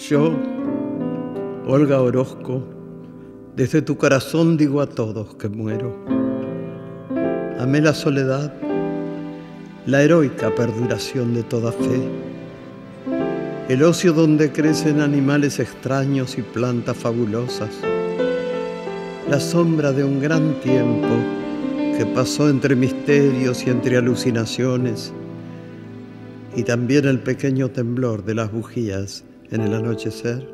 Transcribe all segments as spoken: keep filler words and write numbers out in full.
Yo, Olga Orozco, desde tu corazón digo a todos que muero. Amé la soledad, la heroica perduración de toda fe, el ocio donde crecen animales extraños y plantas fabulosas, la sombra de un gran tiempo que pasó entre misterios y entre alucinaciones, y también el pequeño temblor de las bujías en el anochecer.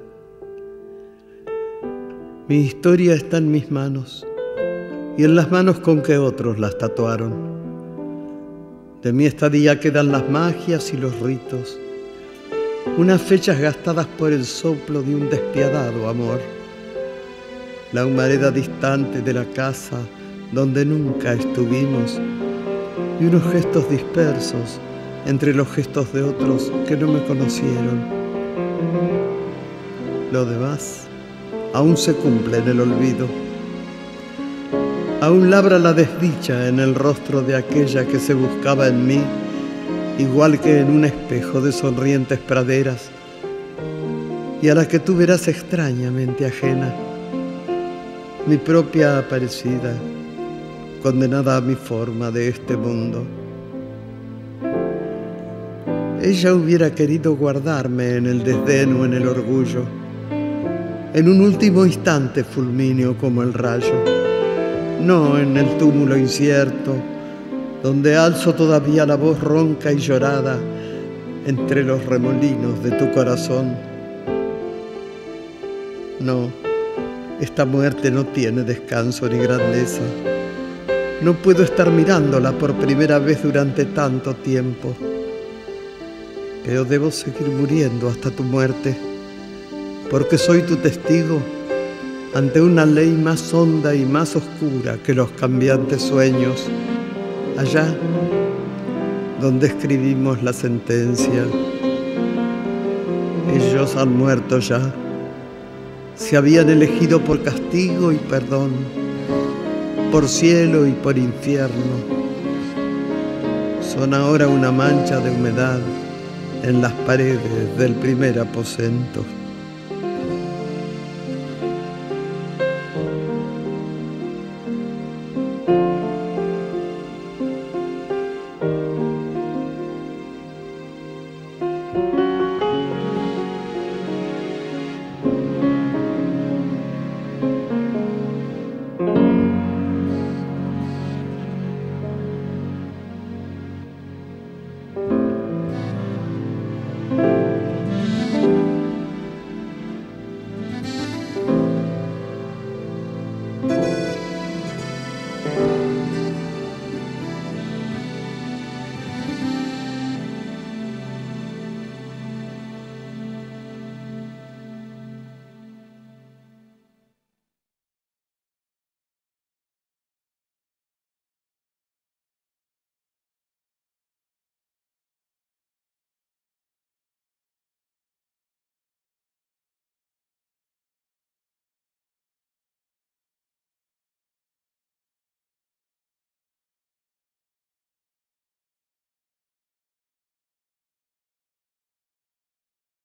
Mi historia está en mis manos y en las manos con que otros las tatuaron. De mi estadía quedan las magias y los ritos, unas fechas gastadas por el soplo de un despiadado amor, la humareda distante de la casa donde nunca estuvimos y unos gestos dispersos entre los gestos de otros que no me conocieron. Lo demás aún se cumple en el olvido. Aún labra la desdicha en el rostro de aquella que se buscaba en mí, igual que en un espejo de sonrientes praderas, y a la que tú verás extrañamente ajena, mi propia aparecida, condenada a mi forma de este mundo. Ella hubiera querido guardarme en el desdén o en el orgullo, en un último instante fulmíneo como el rayo, no en el túmulo incierto, donde alzo todavía la voz ronca y llorada entre los remolinos de tu corazón. No, esta muerte no tiene descanso ni grandeza. No puedo estar mirándola por primera vez durante tanto tiempo, pero debo seguir muriendo hasta tu muerte, porque soy tu testigo ante una ley más honda y más oscura que los cambiantes sueños, allá donde escribimos la sentencia. Ellos han muerto ya, se habían elegido por castigo y perdón, por cielo y por infierno. Son ahora una mancha de humedad en las paredes del primer aposento.